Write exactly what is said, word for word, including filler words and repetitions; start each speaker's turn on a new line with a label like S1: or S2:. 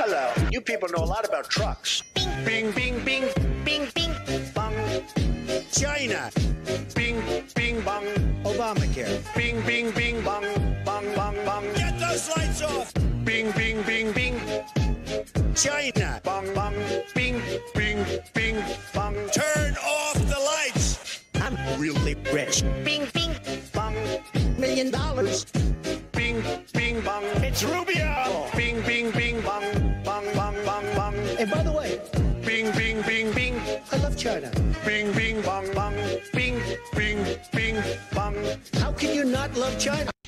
S1: Hello. You people know a lot about trucks. Bing, bing, bing, bing, bing, bong. China. Bing, bing, bong. Obamacare. Bing, bing, bing, bong, bong, bong, bong. Get those lights off. Bing, bing, bing, bing. China. Bong, bong. Bing, bing, bing, bong. Turn off the lights. I'm really rich. Bing, bing, bong. Million dollars. Bing, bing, bong. It's Rubio. Bing, bing, bing, bong. Bong, bong, bong, bong. And by the way, bing, bing, bing, bing. I love China. Bing, bing, bong, bong. Bing, bing, bing, bong. How can you not love China?